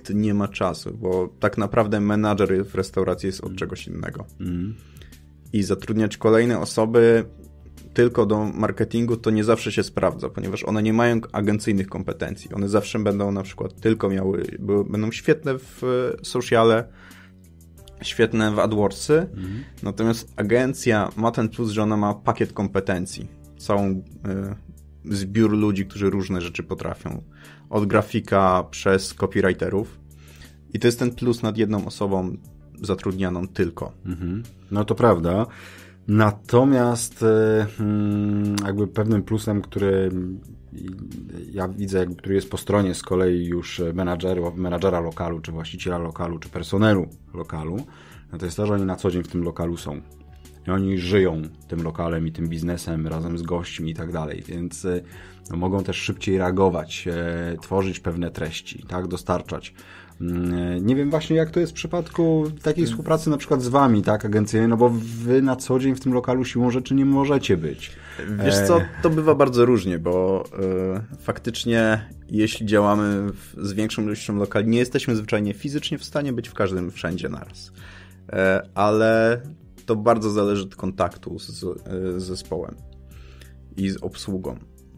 nikt nie ma czasu, bo tak naprawdę menadżer w restauracji jest od czegoś innego. I zatrudniać kolejne osoby tylko do marketingu to nie zawsze się sprawdza, ponieważ one nie mają agencyjnych kompetencji. One zawsze będą na przykład tylko będą świetne w sociale, świetne w AdWordsy, natomiast agencja ma ten plus, że ona ma pakiet kompetencji. Całą zbiór ludzi, którzy różne rzeczy potrafią. Od grafika przez copywriterów. I to jest ten plus nad jedną osobą zatrudnianą tylko. No to prawda. Natomiast jakby pewnym plusem, który ja widzę, który jest po stronie z kolei już menadżera lokalu, czy właściciela lokalu, czy personelu lokalu, no to jest to, że oni na co dzień w tym lokalu są. I oni żyją tym lokalem i tym biznesem razem z gośćmi i tak dalej, więc no, mogą też szybciej reagować, tworzyć pewne treści, tak, dostarczać. Nie wiem właśnie, jak to jest w przypadku takiej współpracy na przykład z wami, tak, agencyjnej, no bo wy na co dzień w tym lokalu siłą rzeczy nie możecie być. Wiesz co, to bywa bardzo różnie, bo faktycznie jeśli działamy z większą ilością lokali, nie jesteśmy zwyczajnie fizycznie w stanie być w każdym wszędzie naraz. Ale to bardzo zależy od kontaktu z zespołem i z obsługą,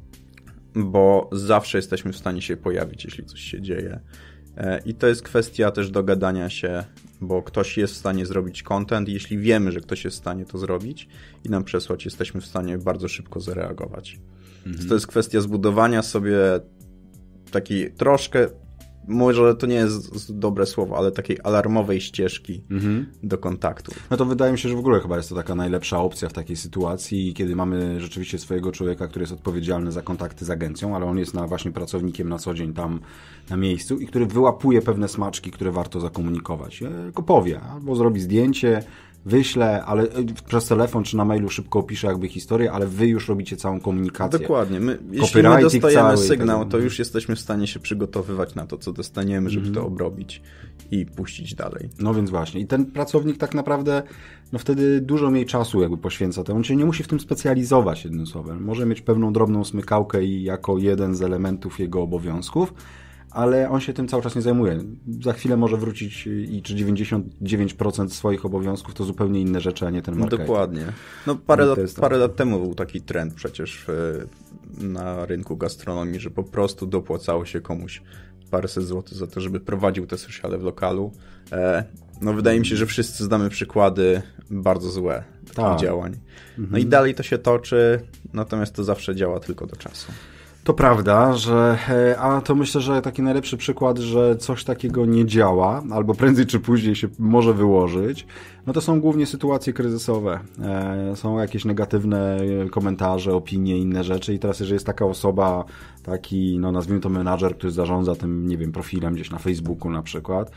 bo zawsze jesteśmy w stanie się pojawić, jeśli coś się dzieje. I to jest kwestia też dogadania się, bo ktoś jest w stanie zrobić content, jeśli wiemy, że ktoś jest w stanie to zrobić i nam przesłać, jesteśmy w stanie bardzo szybko zareagować. To jest kwestia zbudowania sobie takiej troszkę, może to nie jest dobre słowo, ale takiej alarmowej ścieżki do kontaktu. No to wydaje mi się, że w ogóle chyba jest to taka najlepsza opcja w takiej sytuacji, kiedy mamy rzeczywiście swojego człowieka, który jest odpowiedzialny za kontakty z agencją, ale on jest właśnie pracownikiem na co dzień tam na miejscu i który wyłapuje pewne smaczki, które warto zakomunikować. Tylko powie, albo zrobi zdjęcie, wyślę, ale przez telefon czy na mailu szybko opiszę jakby historię, ale wy już robicie całą komunikację. Dokładnie. Jeśli my dostajemy sygnał, to już jesteśmy w stanie się przygotowywać na to, co dostaniemy, żeby to obrobić i puścić dalej. No więc właśnie. I ten pracownik tak naprawdę no wtedy dużo mniej czasu jakby poświęca. On się nie musi w tym specjalizować, jednym słowem. Może mieć pewną drobną smykałkę i jako jeden z elementów jego obowiązków, ale on się tym cały czas nie zajmuje. Za chwilę może wrócić i czy 99% swoich obowiązków to zupełnie inne rzeczy, a nie ten marketing. Dokładnie. No parę lat temu był taki trend przecież na rynku gastronomii, że po prostu dopłacało się komuś paręset złotych za to, żeby prowadził te sociale w lokalu. No wydaje mi się, że wszyscy znamy przykłady bardzo złe takich działań. No i dalej to się toczy, natomiast to zawsze działa tylko do czasu. To prawda, a to myślę, że taki najlepszy przykład, że coś takiego nie działa, albo prędzej czy później się może wyłożyć, no to są głównie sytuacje kryzysowe. Są jakieś negatywne komentarze, opinie, inne rzeczy i teraz jeżeli jest taka osoba, taki, no nazwijmy to menadżer, który zarządza tym, nie wiem, profilem gdzieś na Facebooku na przykład,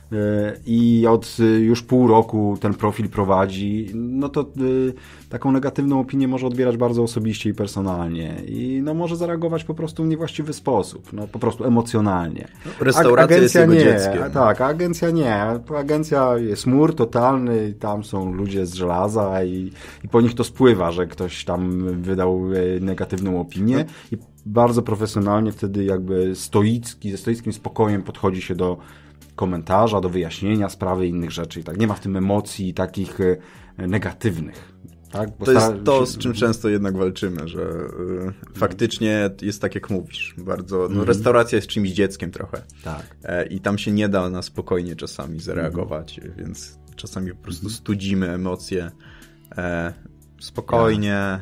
i od już pół roku ten profil prowadzi, no to taką negatywną opinię może odbierać bardzo osobiście i personalnie i no może zareagować po prostu w niewłaściwy sposób, no po prostu emocjonalnie. Restauracja jest jego dzieckiem. Tak, a agencja nie. Agencja jest mur totalny i tam są ludzie z żelaza i po nich to spływa, że ktoś tam wydał negatywną opinię i bardzo profesjonalnie wtedy jakby ze stoickim spokojem podchodzi się do komentarza, do wyjaśnienia sprawy i innych rzeczy. I tak nie ma w tym emocji takich negatywnych. Tak? Bo to jest to, z czym często jednak walczymy, że faktycznie jest tak, jak mówisz. Bardzo, no, restauracja jest czymś dzieckiem trochę. Tak. I tam się nie da na spokojnie czasami zareagować, więc czasami po prostu studzimy emocje. Spokojnie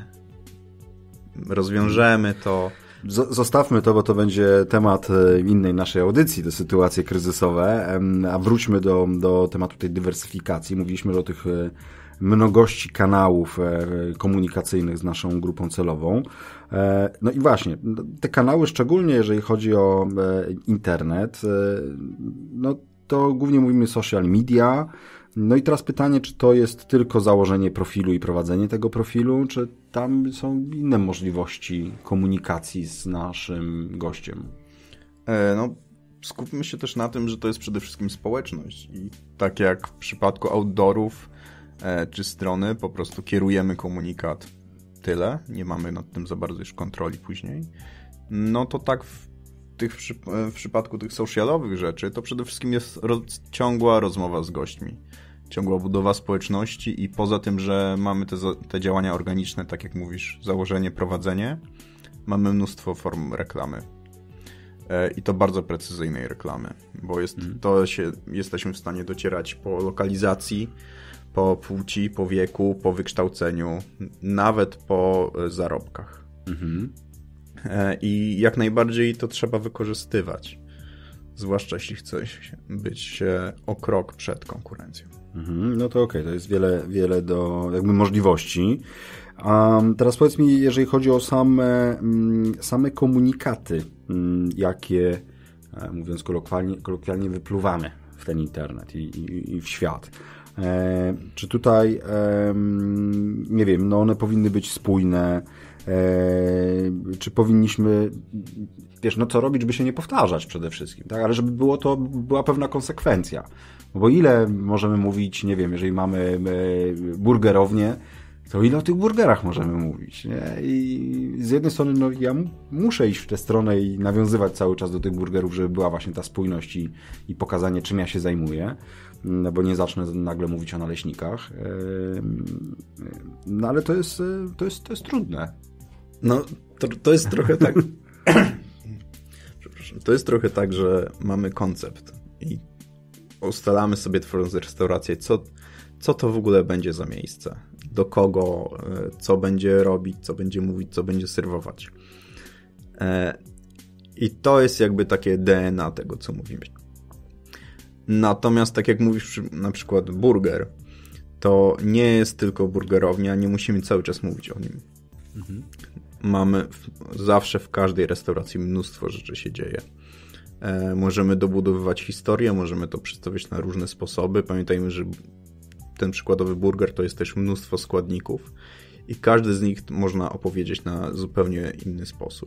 rozwiążemy to. Zostawmy to, bo to będzie temat innej naszej audycji, te sytuacje kryzysowe, a wróćmy do tematu tej dywersyfikacji. Mówiliśmy o tych mnogości kanałów komunikacyjnych z naszą grupą celową. No i właśnie, te kanały, szczególnie jeżeli chodzi o internet, no to głównie mówimy social media. No i teraz pytanie, czy to jest tylko założenie profilu i prowadzenie tego profilu, czy tam są inne możliwości komunikacji z naszym gościem? No, skupmy się też na tym, że to jest przede wszystkim społeczność i tak jak w przypadku outdoorów czy strony, po prostu kierujemy komunikat tyle, nie mamy nad tym za bardzo już kontroli później, no to tak w w przypadku tych socialowych rzeczy, to przede wszystkim jest ciągła rozmowa z gośćmi. Ciągła budowa społeczności i poza tym, że mamy te działania organiczne, tak jak mówisz, założenie, prowadzenie, mamy mnóstwo form reklamy. I to bardzo precyzyjnej reklamy, bo jesteśmy w stanie docierać po lokalizacji, po płci, po wieku, po wykształceniu, nawet po zarobkach. I jak najbardziej to trzeba wykorzystywać, zwłaszcza jeśli chce być o krok przed konkurencją. No to okej, to jest wiele do jakby możliwości. A teraz powiedz mi, jeżeli chodzi o same komunikaty, jakie, mówiąc kolokwialnie, wypluwamy w ten internet i w świat. Czy tutaj, nie wiem, no one powinny być spójne, czy powinniśmy, wiesz, no co robić, żeby się nie powtarzać przede wszystkim, tak? Ale żeby była pewna konsekwencja. Bo ile możemy mówić, nie wiem, jeżeli mamy burgerownię, to ile o tych burgerach możemy mówić, nie? I z jednej strony, no ja muszę iść w tę stronę i nawiązywać cały czas do tych burgerów, żeby była właśnie ta spójność i pokazanie, czym ja się zajmuję, no bo nie zacznę nagle mówić o naleśnikach. No ale to jest trudne. No, to jest trochę tak... Przepraszam. To jest trochę tak, że mamy koncept i ustalamy sobie, tworząc restaurację, co to w ogóle będzie za miejsce, do kogo, co będzie robić, co będzie mówić, co będzie serwować. I to jest jakby takie DNA tego, co mówimy. Natomiast tak jak mówisz, na przykład burger, to nie jest tylko burgerownia, nie musimy cały czas mówić o nim. Mamy zawsze w każdej restauracji mnóstwo rzeczy się dzieje. Możemy dobudowywać historię, możemy to przedstawiać na różne sposoby. Pamiętajmy, że ten przykładowy burger to jest też mnóstwo składników i każdy z nich można opowiedzieć na zupełnie inny sposób.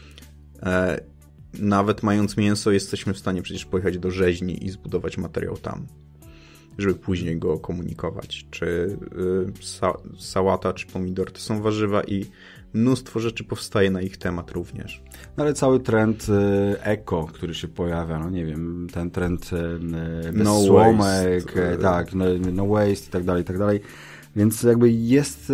Nawet mając mięso, jesteśmy w stanie przecież pojechać do rzeźni i zbudować materiał tam, żeby później go komunikować. Czy sałata, czy pomidor to są warzywa i mnóstwo rzeczy powstaje na ich temat również. No ale cały trend eko, który się pojawia, no nie wiem, ten trend bez słomek, tak, no waste i tak dalej. Więc jakby jest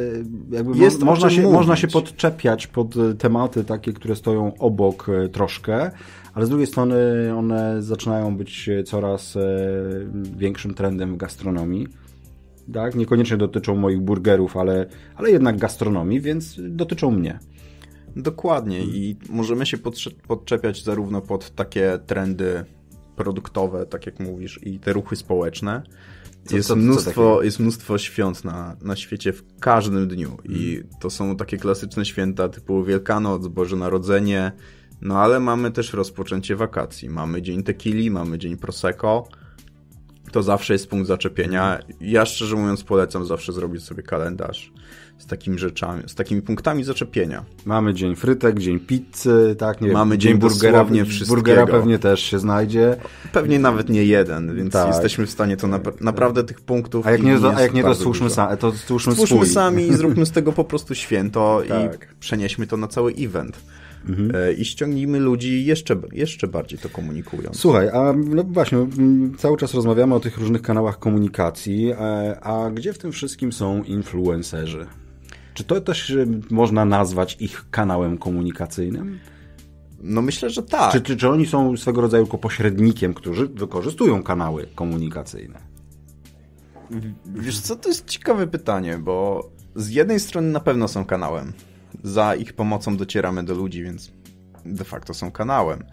można się podczepiać pod tematy takie, które stoją obok troszkę, ale z drugiej strony one zaczynają być coraz większym trendem w gastronomii. Tak? Niekoniecznie dotyczą moich burgerów, ale jednak gastronomii, więc dotyczą mnie. Dokładnie i możemy się podczepiać zarówno pod takie trendy produktowe, tak jak mówisz, i te ruchy społeczne. Jest mnóstwo świąt na świecie w każdym dniu i to są takie klasyczne święta typu Wielkanoc, Boże Narodzenie, no ale mamy też rozpoczęcie wakacji. Mamy dzień tequili, mamy dzień prosecco. To zawsze jest punkt zaczepienia. Ja szczerze mówiąc polecam zawsze zrobić sobie kalendarz z takimi rzeczami, z takimi punktami zaczepienia. Mamy dzień frytek, dzień pizzy, tak? Nie mamy dzień burgera, burgera pewnie też się znajdzie. Pewnie nawet nie jeden, więc jesteśmy w stanie to naprawdę tych punktów... A jak nie to stwórzmy sami i zróbmy z tego po prostu święto i przenieśmy to na cały event. I ściągnijmy ludzi jeszcze bardziej to komunikując. Słuchaj, a no właśnie, cały czas rozmawiamy o tych różnych kanałach komunikacji, a gdzie w tym wszystkim są influencerzy? Czy to też można nazwać ich kanałem komunikacyjnym? No myślę, że tak. Czy oni są swego rodzaju pośrednikiem, którzy wykorzystują kanały komunikacyjne? Wiesz co, to jest ciekawe pytanie, bo z jednej strony na pewno są kanałem. Za ich pomocą docieramy do ludzi, więc de facto są kanałem.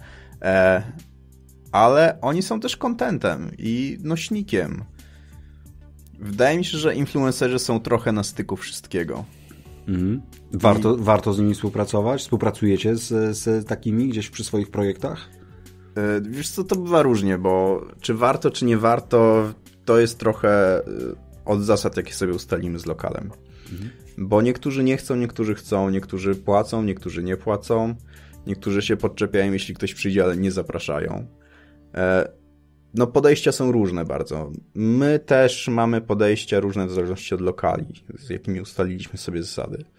Ale oni są też contentem i nośnikiem. Wydaje mi się, że influencerzy są trochę na styku wszystkiego. Warto z nimi współpracować? Współpracujecie z takimi gdzieś przy swoich projektach? Wiesz co, to bywa różnie, bo czy warto, czy nie warto, to jest trochę od zasad, jakie sobie ustalimy z lokalem. Bo niektórzy nie chcą, niektórzy chcą, niektórzy płacą, niektórzy nie płacą, niektórzy się podczepiają, jeśli ktoś przyjdzie, ale nie zapraszają. No podejścia są różne bardzo. My też mamy podejścia różne w zależności od lokali, z jakimi ustaliliśmy sobie zasady.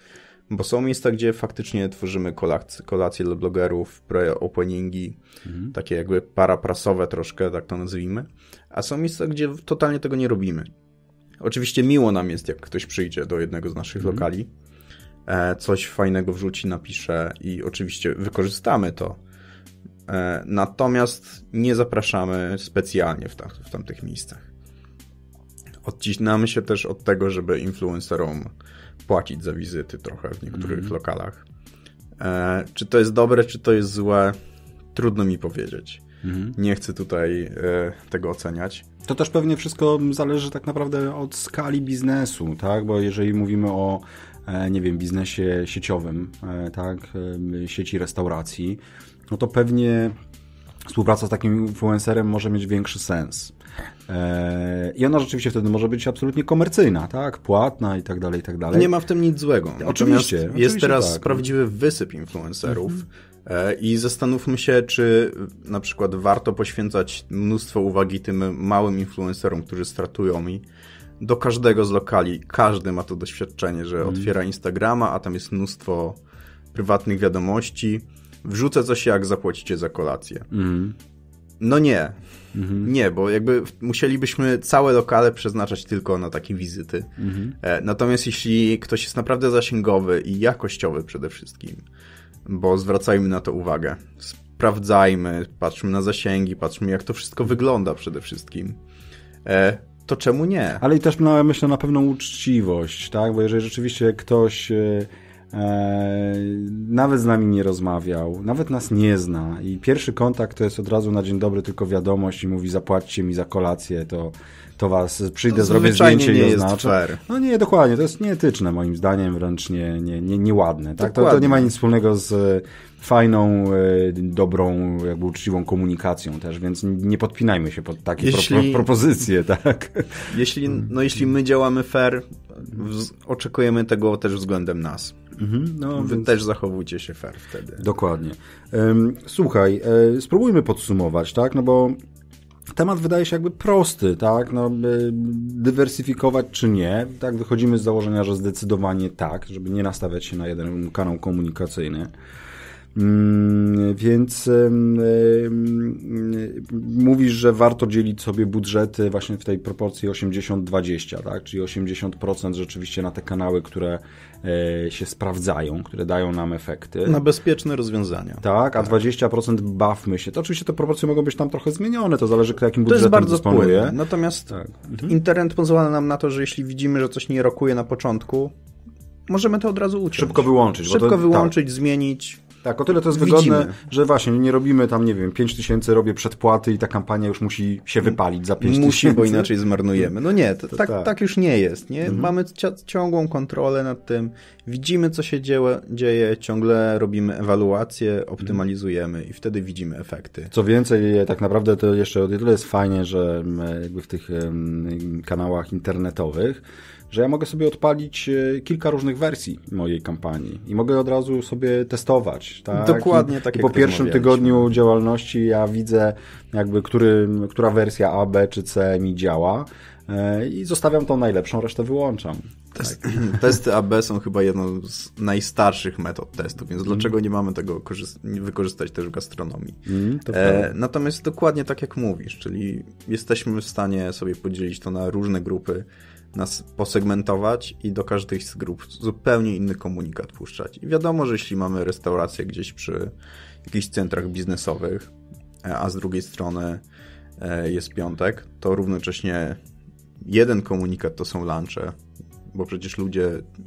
Bo są miejsca, gdzie faktycznie tworzymy kolacje dla blogerów, pre-openingi, takie jakby paraprasowe troszkę, tak to nazwijmy. A są miejsca, gdzie totalnie tego nie robimy. Oczywiście miło nam jest, jak ktoś przyjdzie do jednego z naszych lokali, coś fajnego wrzuci, napisze i oczywiście wykorzystamy to. Natomiast nie zapraszamy specjalnie w tamtych miejscach. Odcinamy się też od tego, żeby influencerom płacić za wizyty trochę w niektórych lokalach. Czy to jest dobre, czy to jest złe, trudno mi powiedzieć. Nie chcę tutaj tego oceniać. To też pewnie wszystko zależy tak naprawdę od skali biznesu, tak? Bo jeżeli mówimy o, nie wiem, biznesie sieciowym, tak, sieci restauracji, no to pewnie współpraca z takim influencerem może mieć większy sens. I ona rzeczywiście wtedy może być absolutnie komercyjna, tak? Płatna i tak dalej, i tak dalej. Nie ma w tym nic złego. Oczywiście. Jest teraz prawdziwy wysyp influencerów i zastanówmy się, czy na przykład warto poświęcać mnóstwo uwagi tym małym influencerom, którzy startują i do każdego z lokali, każdy ma to doświadczenie, że otwiera Instagrama, a tam jest mnóstwo prywatnych wiadomości, wrzucę coś, jak zapłacicie za kolację. No nie. Nie, bo jakby musielibyśmy całe lokale przeznaczać tylko na takie wizyty. Natomiast jeśli ktoś jest naprawdę zasięgowy i jakościowy przede wszystkim, bo zwracajmy na to uwagę, sprawdzajmy, patrzmy na zasięgi, patrzmy jak to wszystko wygląda przede wszystkim, to czemu nie? Ale i też myślę na pewną uczciwość, tak? Bo jeżeli rzeczywiście ktoś nawet z nami nie rozmawiał, nawet nas nie zna i pierwszy kontakt to jest od razu na dzień dobry tylko wiadomość i mówi zapłaćcie mi za kolację, to was przyjdę, to zrobię zdjęcie i oznaczę. Jest fair. No nie, dokładnie, to jest nieetyczne moim zdaniem, wręcz nieładne. Tak? To nie ma nic wspólnego z fajną, dobrą, jakby uczciwą komunikacją też, więc nie podpinajmy się pod takie propozycje, tak? Jeśli my działamy fair, oczekujemy tego też względem nas. No, Wy też zachowujcie się fair wtedy. Dokładnie. Słuchaj, spróbujmy podsumować, tak? No bo temat wydaje się jakby prosty, tak? No, dywersyfikować czy nie? Tak, wychodzimy z założenia, że zdecydowanie tak, żeby nie nastawiać się na jeden kanał komunikacyjny. Więc mówisz, że warto dzielić sobie budżety właśnie w tej proporcji 80-20, tak? Czyli 80% rzeczywiście na te kanały, które się sprawdzają, które dają nam efekty. Na bezpieczne rozwiązania. Tak, a 20% bawmy się. To oczywiście te proporcje mogą być tam trochę zmienione, to zależy jakim budżetem dysponuje. To jest bardzo płynne. Natomiast internet pozwala nam na to, że jeśli widzimy, że coś nie rokuje na początku, możemy to od razu uciąć. Szybko wyłączyć. Zmienić. Tak, o tyle to jest wygodne, że właśnie nie robimy tam, nie wiem, 5000 robię przedpłaty i ta kampania już musi się wypalić za 5000. Musi, bo inaczej zmarnujemy. No nie, tak już nie jest. Nie? Mamy ciągłą kontrolę nad tym, widzimy co się dzieje, ciągle robimy ewaluację, optymalizujemy i wtedy widzimy efekty. Co więcej, tak naprawdę to jeszcze o tyle jest fajnie, że jakby w tych kanałach internetowych, że ja mogę sobie odpalić kilka różnych wersji mojej kampanii i mogę od razu sobie testować. Tak? Dokładnie tak. I po pierwszym tygodniu działalności ja widzę jakby, która wersja A, B czy C mi działa i zostawiam tą najlepszą, resztę wyłączam. Testy AB są chyba jedną z najstarszych metod testu, więc dlaczego nie mamy tego wykorzystać też w gastronomii? Natomiast dokładnie tak jak mówisz, czyli jesteśmy w stanie sobie podzielić to na różne grupy, nas posegmentować i do każdej z grup zupełnie inny komunikat puszczać. I wiadomo, że jeśli mamy restaurację gdzieś przy jakichś centrach biznesowych, a z drugiej strony jest piątek, to równocześnie jeden komunikat to są lunche, bo przecież ludzie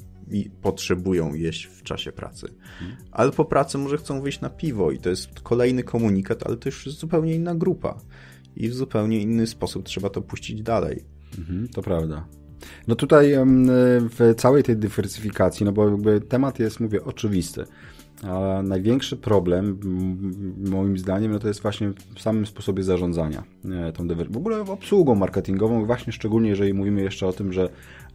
potrzebują jeść w czasie pracy. Ale po pracy może chcą wyjść na piwo i to jest kolejny komunikat, ale to już jest zupełnie inna grupa. I w zupełnie inny sposób trzeba to puścić dalej. To prawda. No tutaj w całej tej dywersyfikacji, no bo jakby temat jest, mówię, oczywisty, a największy problem moim zdaniem no to jest właśnie w samym sposobie zarządzania tą w ogóle obsługą marketingową, właśnie szczególnie jeżeli mówimy jeszcze o tym, że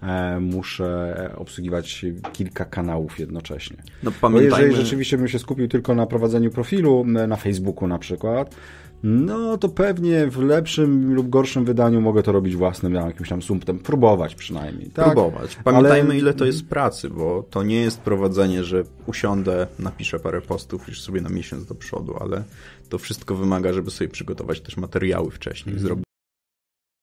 muszę obsługiwać kilka kanałów jednocześnie. No, pamiętajmy... Bo jeżeli rzeczywiście bym się skupił tylko na prowadzeniu profilu na Facebooku na przykład, No to pewnie w lepszym lub gorszym wydaniu mogę to robić własnym jakimś tam sumptem. Próbować przynajmniej. Tak? Próbować. Pamiętajmy, ile to jest pracy, bo to nie jest prowadzenie, że usiądę, napiszę parę postów już sobie na miesiąc do przodu, ale to wszystko wymaga, żeby sobie przygotować też materiały wcześniej, zrobić